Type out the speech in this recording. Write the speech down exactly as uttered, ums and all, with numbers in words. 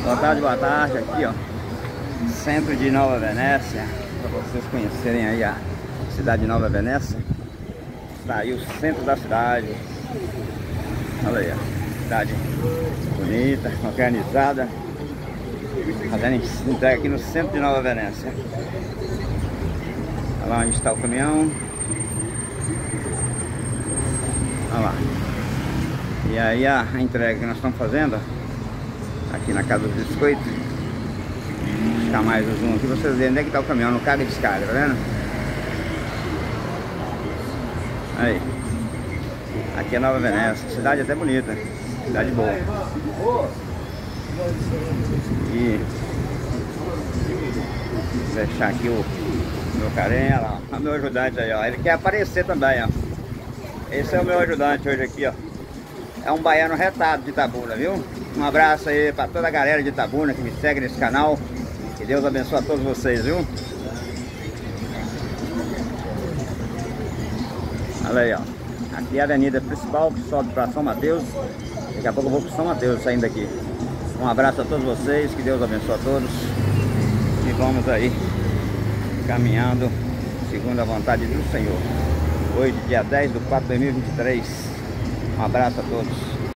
Boa tarde, boa tarde, aqui ó, centro de Nova Venécia, para vocês conhecerem aí a cidade de Nova Venécia. Está aí o centro da cidade. Olha aí, ó, cidade bonita, organizada, fazendo entrega aqui no centro de Nova Venécia. Olha lá onde está o caminhão. Olha lá. E aí a, a entrega que nós estamos fazendo aqui na Casa dos Biscoitos. Vou ficar mais o zoom aqui pra vocês verem onde é que está o caminhão, no carga e descarga, tá vendo? Aí. Aqui é Nova Venécia, cidade até bonita, cidade boa. E vou deixar aqui o meu carinha lá, o meu ajudante aí, ó. Ele quer aparecer também, ó. Esse é o meu ajudante hoje aqui, ó. É um baiano retado de Itabuna, viu? Um abraço aí pra toda a galera de Itabuna que me segue nesse canal. Que Deus abençoe a todos vocês, viu? Olha aí, ó. Aqui é a avenida principal que sobe para São Mateus. Daqui a pouco eu vou para São Mateus saindo daqui. Um abraço a todos vocês, que Deus abençoe a todos. E vamos aí caminhando segundo a vontade do Senhor. Hoje, dia dez de quatro de dois mil e vinte e três. Um abraço a todos.